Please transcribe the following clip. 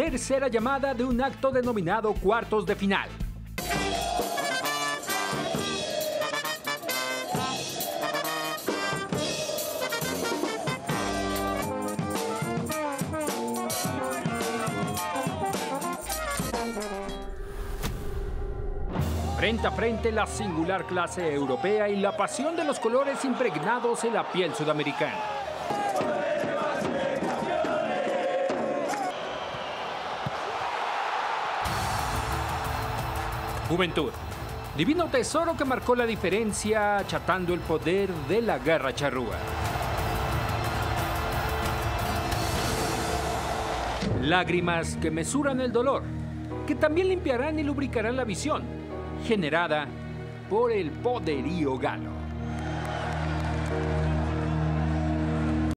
tercera llamada de un acto denominado cuartos de final. Frente a frente, la singular clase europea y la pasión de los colores impregnados en la piel sudamericana. Juventud, divino tesoro que marcó la diferencia, achatando el poder de la guerra charrúa. Lágrimas que mesuran el dolor, que también limpiarán y lubricarán la visión, generada por el poderío galo.